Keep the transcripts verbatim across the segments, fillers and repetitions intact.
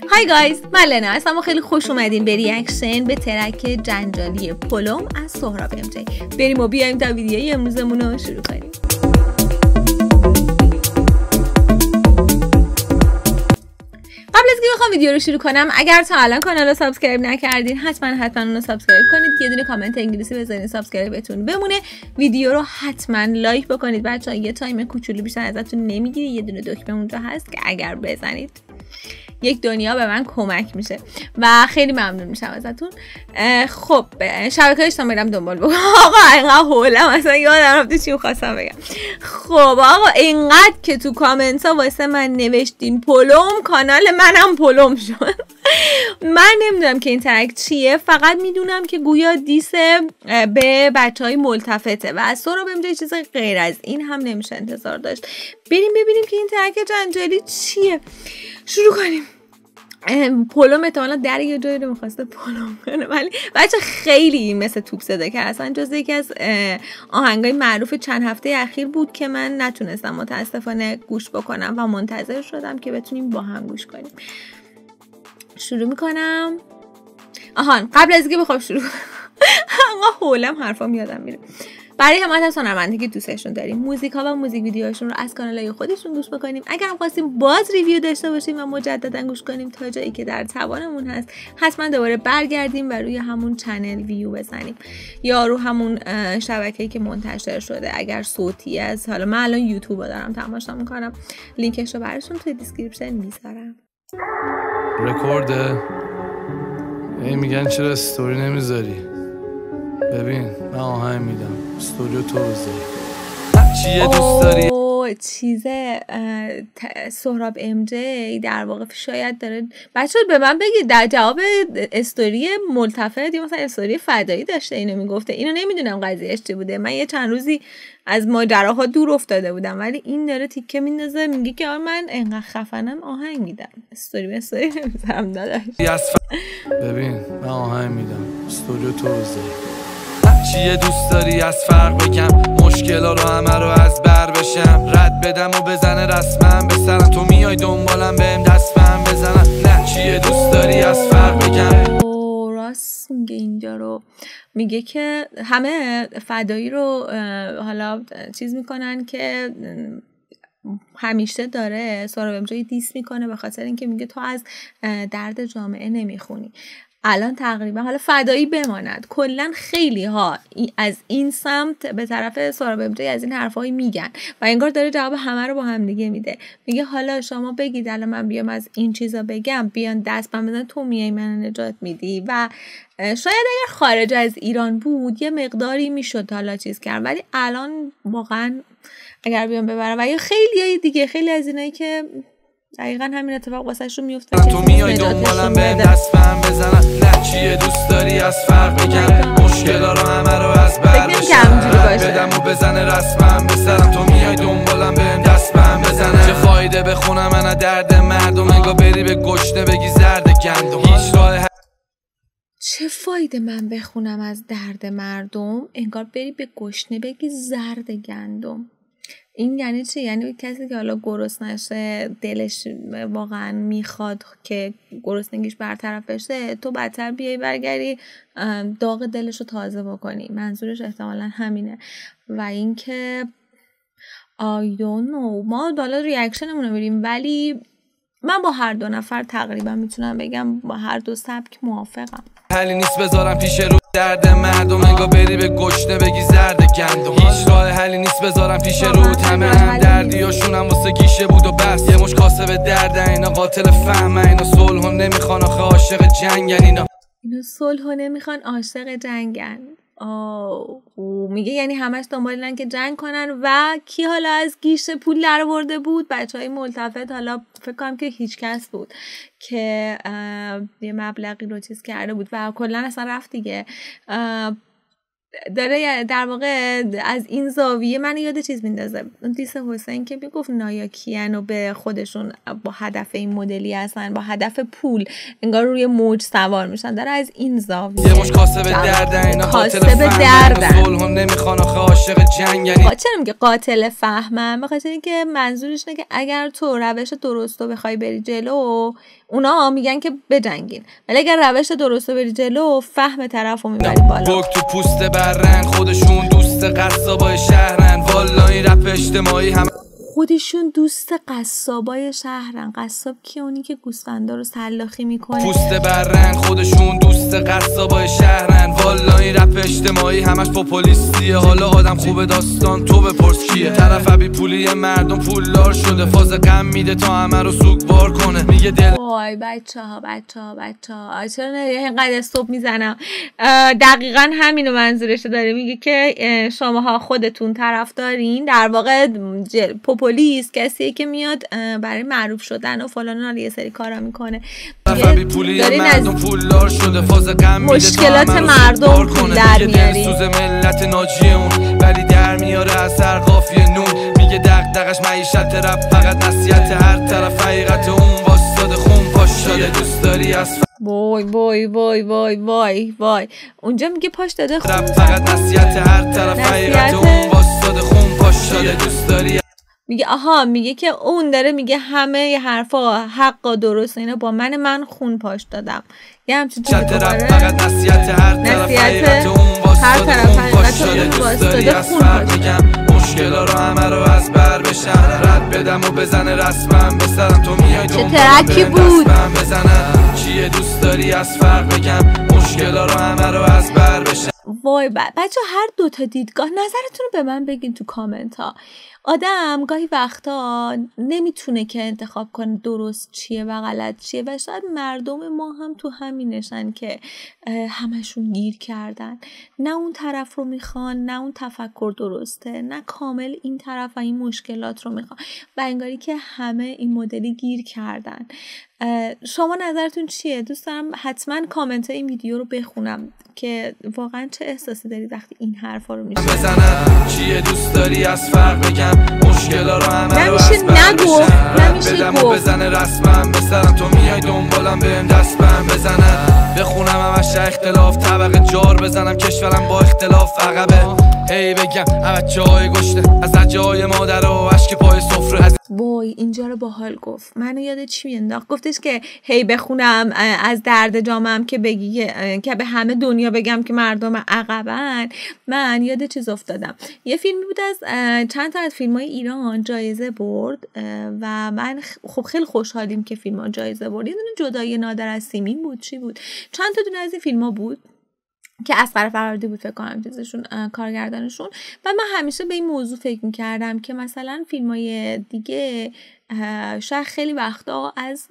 های گایز، من لنا هستم و خیلی خوش اومدین به ریاکشن به ترک جنجالی پلم از سهراب ام جی. بریم و بیایم تا ویدیوی امروزمون رو شروع کنیم. قبل از اینکه بخوام ویدیو رو شروع کنم، اگر تا الان کانال رو سابسکرایب نکردین حتما حتما اون رو سابسکرایب کنید. یه دونه کامنت انگلیسی بذارین سابسکرایبتون بمونه. ویدیو رو حتما لایک بکنید بچه‌ها. یه تایم کوچولو بیشتر ازتون نمیگیره. یه دونه دکمه اونجا هست که اگر بزنید یک دنیا به من کمک میشه و خیلی ممنون میشم ازتون. خب شبکه اجتماعی رو دنبال بکن. آقا اینقدر هولم اصلا یادم رفته چی خواستم بگم. خب آقا اینقدر که تو کامنت ها واسه من نوشتین پلم، کانال منم پلم شد. من نمیدونم که این ترک چیه، فقط میدونم که گویا دیس به بچه های ملتفته و از سهراب ام جی چیز غیر از این هم نمیشه انتظار داشت. بریم ببینیم که این ترک جنجالی چیه. شروع کنیم. پلم احتمالا در یه جایی رو میخواسته پلم کنه، ولی بچه خیلی مثل توپ زده که اصلا جز یکی از آهنگای معروف چند هفته اخیر بود که من نتونستم متاسفانه گوش بکنم و منتظر شدم که بتونیم با هم گوش کنیم. شروع میکنم. آهان قبل از اینکه بخوام شروع کنم آقا حولم حرفام یادم میره. برای حمایت از هنرمندی که دوستشون داریم، موزیک ها و موزیک ویدیوهاشون رو از کانالای خودشون گوش بکنیم. اگر هم خواستیم باز ریویو داشته باشیم و مجددا گوش کنیم تا جایی که در توانمون هست، حتما دوباره برگردیم و روی همون چنل ویو بزنیم یا رو همون شبکه‌ای که منتشر شده. اگر صوتی است، حالا من الان یوتیوب دارم تماشا میکنم، لینکش رو براتون توی دیسکریپشن میذارم. رکورده. ای میگن چرا استوری نمیذاری؟ ببین من آهنگ میدم، استوریو تو بذاری. چیه دوست داری؟ چیز سهراب ام جی در واقع شاید داره. بچه به من بگید در جواب استوری ملتفت یا مثلا استوری فدایی داشته اینو میگفته. اینو نمیدونم قضیهش چی بوده. من یه چند روزی از ماجراها دور افتاده بودم، ولی این داره تیکه میندازه میگه که من انقدر خفنم آهنگ میدم. استوری به استوری نمیذارم داداش. ببین من آهنگ میدم، استوریو تو بذاری. چیه دوست داری از فرق بکم، مشکلا رو همه رو از بر بشم، رد بدم و بزنه رسمم به سرم، تو میای دنبالم بهم دست بهم بزنم. نه چیه دوست داری از فرق بکم. راست میگه اینجا رو، میگه که همه فدایی رو حالا چیز میکنن که همیشه داره سهراب ام جی دیس میکنه به خاطر اینکه میگه تو از درد جامعه نمیخونی. الان تقریبا حالا فدایی بماند، کلا خیلی ها از این سمت به طرف سهراب ام جی از این حرفایی میگن و انگار داره جواب همه رو با هم دیگه میده. میگه حالا شما بگید الان من بیام از این چیزا بگم، بیان دست من بزن، تو میای من نجات میدی. و شاید اگر خارج از ایران بود یه مقداری میشد حالا چیز کرد، ولی الان واقعا اگر بیام ببرم و یا خیلی دیگه خیلی از اینایی که دقیقا همین اتفاق واسش رو میفته، تو میای دنبالم بهم دست بهم بزنم. نه چیه دوست داری از فرق بکن، مشکلا رو همه رو از بر بشم، بدم و بزنه رسمم به سرم، تو میای دنبالم بهم دست بهم بزنم. چه فایده بخونم من درد مردم، انگار بری به گشنه بگی زرد گندم. هیچ راه چه فایده من بخونم از درد مردم، انگار بری به گشنه بگی زرد گندم. این یعنی چی؟ یعنی کسی که حالا گرسنه نشه، دلش واقعا میخواد که گرسنگیش برطرف بشه، تو بدتر بیای برگردی داغ دلش رو تازه بکنی. منظورش احتمالا همینه. و اینکه I don't know، ما حالا ریاکشنمون رو بریم، ولی من با هر دو نفر تقریبا میتونم بگم با هر دو سبک موافقم. حلی نیست بذارم پیش رو درد مردم، انگار بری به گشنه بگی زرد گندم. هیچ راه حلی نیست بذارم پیش رو، همه هم دردیاشونم واسه گیشه بود و بس. یه مش کاسه به درد اینا، قاتل فهم اینا، صلح نمیخوان آخه عاشق جنگن اینا. اینا صلح نمیخوان عاشق جنگن. آه میگه یعنی همش دنبالن که جنگ کنن. و کی حالا از گیشه پول در آورده بود؟ بچهای ملتفت. حالا فکر کنم که هیچ کس بود که یه مبلغی رو چیز کرده بود و کلا اصلا رفت دیگه. داره در واقع از این زاویه من یاد چیز میندازه، اون دیس حسین که میگفت نایاکیان و به خودشون با هدف این مدلی هستن، با هدف پول انگار روی موج سوار میشن. داره از این زاویه یه مش کاسه به دردن اینا، قاتل فهمن، صلح نمیخوان آخه عاشق جنگن. چرا میگه قاتل فهمن؟ بخاطر اینکه منظورش اینه که اگر تو روش درست رو بخوای بری جلو، اونا میگن که بجنگین، ولی اگر روش درست بری جلو فهم طرفو میبری بالا. بک تو پوست برن خودشون دوست قصابای شهرن، والا این رپ اجتماعی هم خودشون دوست قصابای شهرن. قصاب کی؟ اونی که گوسفندا رو سلاخی میکنه. پوست برن خودشون دوست قصابای شهرن، والا این رپ اجتماعی همش پاپولیستیه. حالا آدم خوبه داستان تو بپرس کیه؟ طرف بی پولی مردم پولدار شده، فاز غم میده تا همه رو سوگوار کنه. میگه دل وای بچه ها بچه ها بچه ها چرا اینقدر استوب میزنم؟ دقیقا همینو منظورش داره. میگه که شماها خودتون طرف دارین، در واقع پولیس کسیه که میاد برای معروف شدن و فلان یه سری کارا میکنه. دارین از مشکلات مردم پول در میارین. سوز ملت ناجیه اون ولی در میاره از هر قافیه نون. میگه دغدغش معیشت رپ فقط نصیحت، هر طرف حقیقت اون واسطاد خون پاش داده. دوست داری از وای وای وای وای وای وای اونجا میگه پاش داده خون رپ فقط نصیحت، هر طرف حقیقت اون واسطاد خون پاش داده. دوست داری میگه آها میگه که اون داره میگه همه ی حرفا حق و درست اینا با من من خون پاش دادم. یه همچین چیزی فقط نصیحت، هر طرف حقیقت اون واسطاده خون پاش دادم. مشکلا رو همه رو از بر بشم، رد بدم و بزنه رسمم بسرم. تو میای دنبالم بود بزنم چیه دوست داری از فرق بگم، مشکلا رو همه رو از بر بشم. وای بچه هر دوتا دیدگاه نظرتون رو به من بگین تو کامنت ها. آدم گاهی وقتا نمیتونه که انتخاب کنه درست چیه و غلط چیه و شاید مردم ما هم تو همینشن که همشون گیر کردن، نه اون طرف رو میخوان نه اون تفکر درسته، نه کامل این طرف و این مشکلات رو میخوان و انگاری که همه این مدلی گیر کردن. شما نظرتون چیه؟ دوست دارم حتما کامنت این ویدیو رو بخونم که واقعا چه احساسی دارید وقتی این حرفا رو میشنوید. بزنم چیه دوست داری از فرق بگم، مشکلا رو همه رو نمیشه نگو نمیشه بدم و بزنه رسمم بسرم. تو میای دنبالم بهم دست بهم بزنم، بخونم همش اختلاف طبقه جار بزنم، کشورم با اختلاف عقبه. هی بگم بچه های گشته از جای مادر و اشک پای سفره. وای اینجا رو باحال گفت. منو یاد چی مینداخت؟ گفتش که هی بخونم از درد جامم که بگی که به همه دنیا بگم که مردم عقبن. من یاد چیز افتادم. یه فیلمی بود از چند تا از فیلم‌های ایران جایزه برد و من خب خیلی خوشحالیم که فیلم‌ها جایزه برد. یه دونه جدایی نادر از سیمین بود، چی بود؟ چند تا دونه از این فیلم‌ها بود که اصغر فرهادی بود فکر کنم چیزشون کارگردانشون. و من همیشه به این موضوع فکر میکردم که مثلا فیلمای دیگه شاید خیلی وقتا از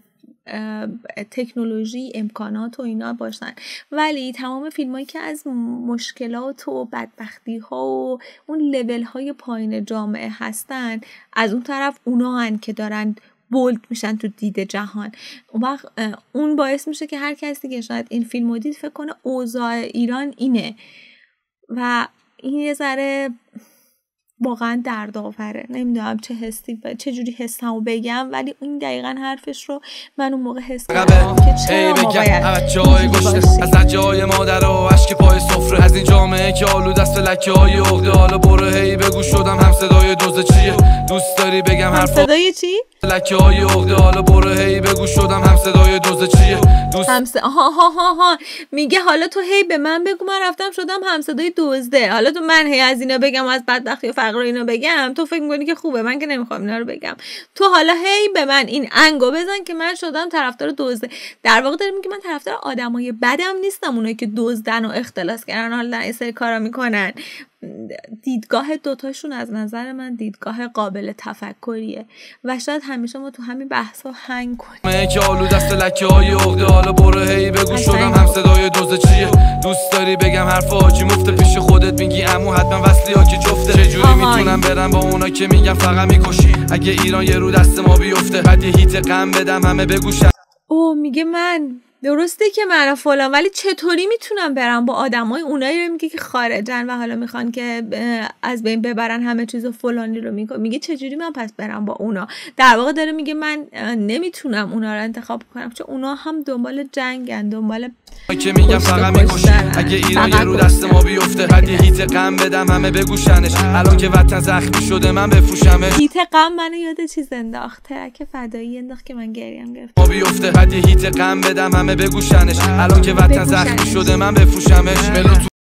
تکنولوژی امکانات و اینا باشن، ولی تمام فیلمایی که از مشکلات و بدبختی ها و اون لیول های پایین جامعه هستن، از اون طرف اونا هن که دارن بولد میشن تو دید جهان. اون وقت اون باعث میشه که هر کسی که شاید این فیلم رو دید فکر کنه اوضاع ایران اینه و این یه ذره واقعا دردآوره. نمیدونم چه حسی چه جوری حسمو بگم، ولی این دقیقاً حرفش رو من اون موقع حس کردم که چرا ما باید جای گشته از جای مادر و اشک پای سفره، از این جامعه که آلود است لکه های عقده. حالا برو هی بگو شدم هم صدای دوزه چیه، دوست داری بگم حرف صدای چی؟ لکه های عقده. حالا برو هی بگو شدم هم صدای دوزه چیه، دوست همس آها ها ها ها میگه حالا تو هی به من بگو من رفتم شدم هم صدای دزده. حالا تو من هی از اینا بگم، از بدبختی و فقر اینا بگم، تو فکر می‌کنی که خوبه؟ من که نمیخوام اینا رو بگم. تو حالا هی به من این انگو بزن که من شدم طرفدار دزده. در واقع دارم میگم من طرفدار آدمای بدم نیستم، اونایی که دزدن و اختلاس کردن حالا این سری کارا میکنن. دیدگاه دوتاشون از نظر من دیدگاه قابل تفکریه و شاید همیشه ما تو همین بحثا هنگ کنیم. که آلود است لکه های عقده. حالا برو هی بگو شدم هم صدای دوزه چیه، دوست داری بگم حرف حاجی مفته پیش خودت میگی عمو حتما وصلی ها که جفته. چجوری میتونم برم با اونا که میگم فقط میکشی، اگه ایران یه رو دست ما بیفته بعد یه هیت غم بدم همه بگوشن. او میگه من درسته که من فلان، ولی چطوری میتونم برم با آدمای اونایی رو میگه که خارجن و حالا میخوان که از بین ببرن همه چیزو فلانی رو میگه میگه چجوری من پس برم با اونا؟ در واقع داره میگه من نمیتونم اونا رو انتخاب کنم چون اونا هم دنبال جنگن، دنبال که میگم فقط میکشی. اگه ایران یه رو دست ما بیفته بعد یه هیت غم بدم همه بگوشنش. الان که وطن زخمی شده من بفروشمش. هیت غم منو یاد چیز انداخت، ترک فدایی انداخت که من گریم گرفت. ما بیفته بعد یه هیت غم بدم همه بگوشنش. الان که وطن زخمی شده من بفروشمش. ملو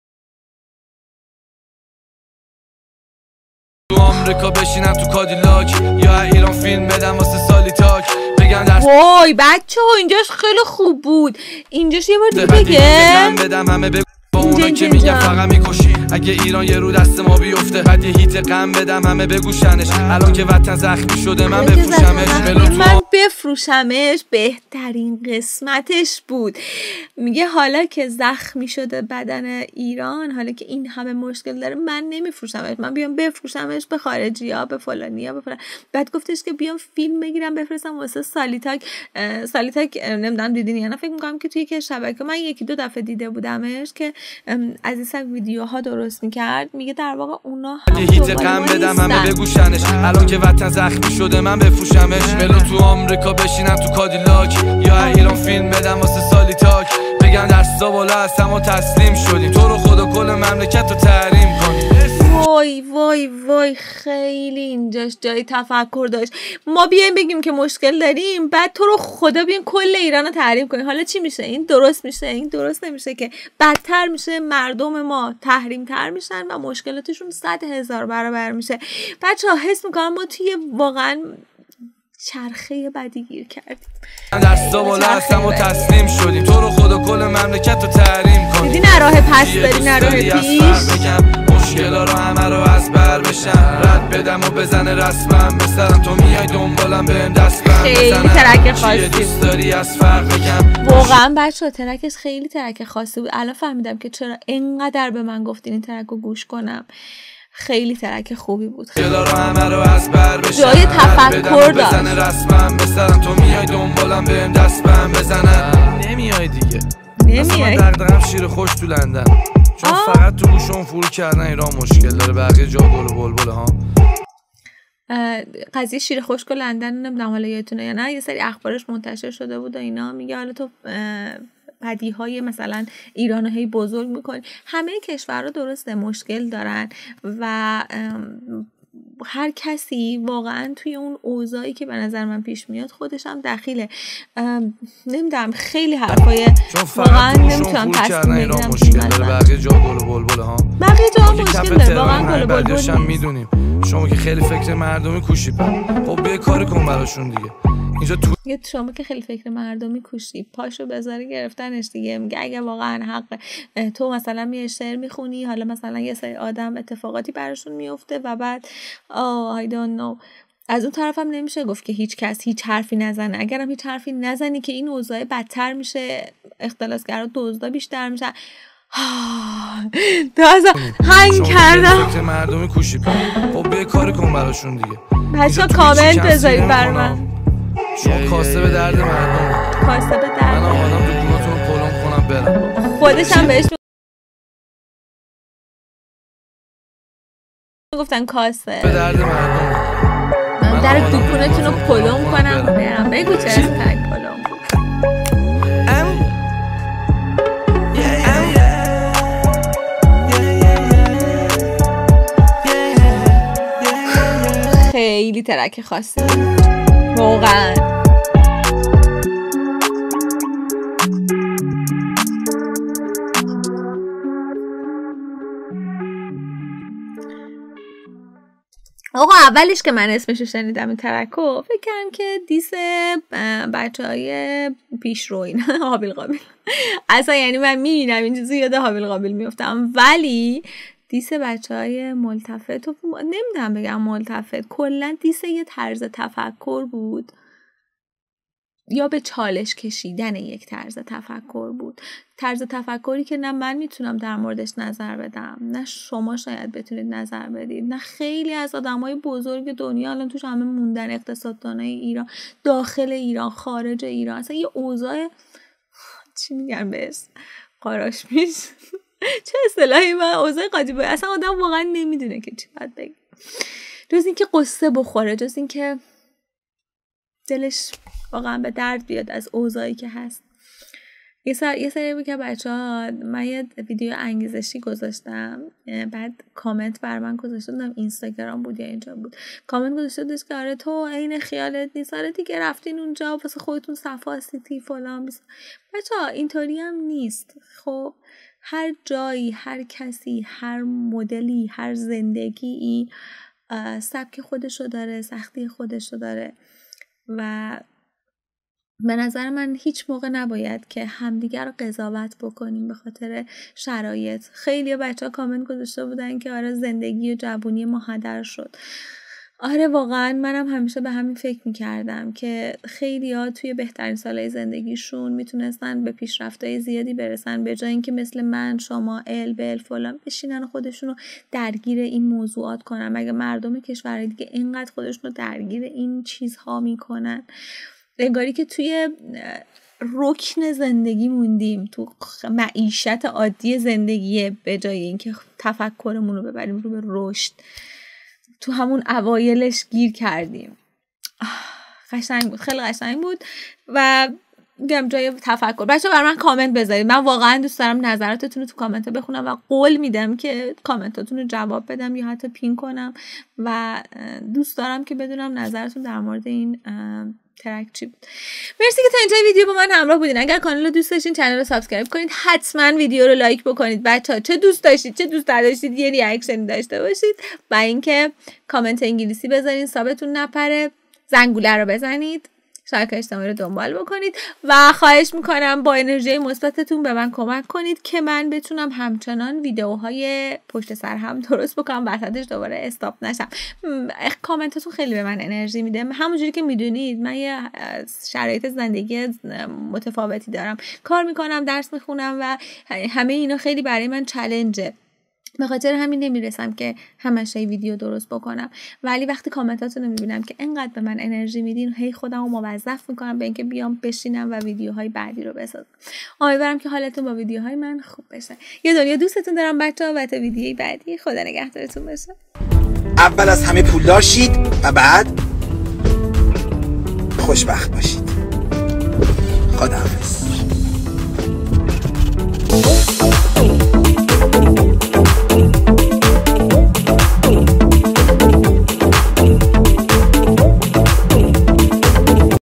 تو آمریکا بشینم تو کادیلاک یا ایران فیلم بدم واسه سالی تاک. وای بچه ها اینجاش خیلی خوب بود. اینجاش یه بار دیگه بگه بدم همه بگو با اونا که میگم فقط میکشی. اگه ایران یه رو دست ما بیفته بعد یه هیت غم بدم همه بگوشنش. الان که وطن زخمی شده من بفروشمش. من بفروشمش بهترین قسمتش بود. میگه حالا که زخمی شده بدن ایران، حالا که این همه مشکل داره، من نمیفروشمش، من بیام بفروشمش به خارجی ها، به فلانی ها، به فلان. بعد گفتش که بیام فیلم بگیرم بفرستم واسه سالیتاک. سالیتاک نمیدونم دیدین یا نه، فکر میکنم که توی که شبکه من یکی دو دفعه دیده بودمش که از این ویدیوها درست میکرد. میگه در واقع اونا هم هیت غم بدم همه بگوشنش. الان که وطن زخمی شده من بفروشمش. ملو تو آمریکا بشینم تو کادیلاک یا ایران فیلم بدم واسه سالی تاک. بگم دستا بالا هستم و تسلیم شدیم. تو رو خدا کل مملکت رو تحریم کنیم. وای وای وای خیلی اینجاش جای تفکر داشت. ما بیایم بگیم که مشکل داریم، بعد تو رو خدا بیایم کل ایران رو تحریم کنیم. حالا چی میشه؟ این درست میشه؟ این درست نمیشه که بدتر میشه، مردم ما تحریم تر میشن و مشکلاتشون صد هزار برابر میشه. بچه ها حس میکنم ما توی واقعا چرخه بدی گیر کردیم. دستا بالا هستم و تسلیم شدیم. تو رو خدا کل مملکت رو تحریم کنیم. دیدی نه راه پس داری نه راه پیش. مشکلا رو همه رو از بر بشم. رد بدم و بزنه رسمم بسرم. تو میای دنبالم بهم دست بهم خیلی ترک خاصی دوست داری از فرق بگم. واقعا بچه ها ترکش خیلی ترک خاصی بود. الان فهمیدم که چرا اینقدر به من گفتین این ترک رو گوش کنم. خیلی ترک خوبی بود. رو همه رو از بر بشم. جای تفکر داشت. رسمم بسرم. تو میای دنبالم بهم دست بهم بزنه. نمیای دیگه. نمیای. من دغدغه‌ام شیر خوش تو لندن. چون آه. فقط تو گوشم فرو کردن ایران مشکل داره، بقیه جا گل و بلبل ها. قضیه شیر خشک و لندن نمیدونم حالا یادتونه یا نه، یه سری اخبارش منتشر شده بود و اینا. میگه حالا تو بدیهای مثلا ایران هی بزرگ میکنی. همه کشورها درسته مشکل دارن و هر کسی واقعا توی اون اوضاعی که به نظر من پیش میاد خودش هم دخیله. نمیدونم خیلی حرفای واقعا نمیتونم تصمیم بگیرم. مشکل داره، بقیه جا گل و بلبل ها. بقیه جا مشکل داره، واقعا گل و بلبل هم میدونیم. شما که خیلی فکر مردمی کوشی پا. خب بیا کاری کن براشون دیگه. اینجا تو یه شما که خیلی فکر مردمی کوشی پاشو بذاری گرفتنش دیگه. میگه اگه واقعا حق تو مثلا میای شعر میخونی، حالا مثلا یه سری آدم اتفاقاتی براشون میفته و بعد آه I don't know، از اون طرف هم نمیشه گفت که هیچ کس هیچ حرفی نزنه. اگرم هیچ حرفی نزنی که این اوضاع بدتر میشه، اختلاسگرا دزدا بیشتر میشن. تازه هنگ کردم. فکر مردمی کوشی پا. خب بیا کاری کن براشون دیگه. بچه‌ها کامنت بذارید بر من. شما کاسه به درد مردم. کاسه به درد من آمدم دکوناتون رو پلم کنم برم. خودش هم بهش گفتن کاسه به درد مردم. من در دکونتون رو پلم کنم برم. بگو چه از تک پلم بود. خیلی ترک خاصی واقعا. آقا اولش که من اسمشو شنیدم این ترکو فکر کردم که دیس بچه های پیش رو این حابیل قابل. اصلا یعنی من میبینم این چیزی یاد حابیل قابل میفتم، ولی دیس بچه های ملتفت و نمیدونم بگم ملتفت، کلا دیس یه طرز تفکر بود یا به چالش کشیدن یک طرز تفکر بود. طرز تفکری که نه من میتونم در موردش نظر بدم، نه شما شاید بتونید نظر بدید، نه خیلی از آدمای بزرگ دنیا الان توش همه موندن، اقتصاددانای ایران، داخل ایران، خارج ایران. اصلا یه اوضاع چی میگن بهش، قاراش میش چه اصطلاحی من اوضاع قاطی بود. اصلا آدم واقعا نمیدونه که چی باید بگه، جز اینکه قصه بخوره، جز اینکه دلش واقعا به درد بیاد از اوضاعی که هست. یه سر یه سری بود که بچه‌ها، من یه ویدیو انگیزشی گذاشتم، بعد کامنت بر من گذاشته بودم، اینستاگرام بود یا اینجا بود، کامنت گذاشته بودش که آره تو عین خیالت نیست، آره دیگه رفتین اونجا واسه خودتون صفاسیتی فلان. بچه‌ها اینطوری هم نیست. خب هر جایی، هر کسی، هر مدلی، هر زندگی سبک خودشو داره، سختی خودشو داره و به نظر من هیچ موقع نباید که همدیگر رو قضاوت بکنیم به خاطر شرایط. خیلی بچه ها کامنت گذاشته بودن که آره زندگی و جوونی ما هدر شد. آره واقعا منم همیشه به همین فکر میکردم که خیلی ها توی بهترین سالهای زندگیشون میتونستن به پیشرفت‌های زیادی برسن، به جای اینکه مثل من، شما، ال بل فلان بشینن و خودشونو درگیر این موضوعات کنن. مگه مردم کشورهای دیگه اینقدر خودشونو درگیر این چیزها میکنن؟ انگاری که توی رکن زندگی موندیم، تو معیشت عادی زندگی، به جای اینکه تفکرمون رو ببریم رو به رشد. تو همون اوایلش گیر کردیم. قشنگ بود، خیلی قشنگ بود و میگم جای تفکر. بچه برای من کامنت بذارید، من واقعا دوست دارم نظراتتون رو تو کامنت ها بخونم و قول میدم که کامنتاتون رو جواب بدم یا حتی پین کنم و دوست دارم که بدونم نظرتون در مورد این ترک چی بود. مرسی که تا اینجا ویدیو با من همراه بودین. اگر کانال رو دوست داشتین چنل رو سابسکرایب کنید، حتما ویدیو رو لایک بکنید بچه‌ها. چه دوست داشتید چه دوست نداشتید یه ریاکشن داشته باشید و اینکه کامنت انگلیسی بذارین سابتون نپره، زنگوله رو بزنید، شبکه اجتماعی رو دنبال بکنید و خواهش میکنم با انرژی مثبتتون به من کمک کنید که من بتونم همچنان ویدیوهای پشت سر هم درست بکنم، وسطش دوباره استاپ نشم. کامنتاتون خیلی به من انرژی میده. همونجوری که میدونید من یه شرایط زندگی متفاوتی دارم، کار میکنم، درس میخونم و همه اینا خیلی برای من چالنجه. به خاطر همین نمیرسم که همش ویدیو درست بکنم، ولی وقتی کامنتاتون رو میبینم که انقدر به من انرژی میدین، هی خودم رو موظف میکنم به اینکه بیام بشینم و ویدیوهای بعدی رو بسازم. امیدوارم که حالتون با ویدیوهای من خوب بشه. یه دنیا دوستتون دارم بچه‌ها و تا ویدیوی بعدی خدا نگهدارتون باشه. اول از همه پولدار شید و بعد خوشبخت باشید. خداحافظ.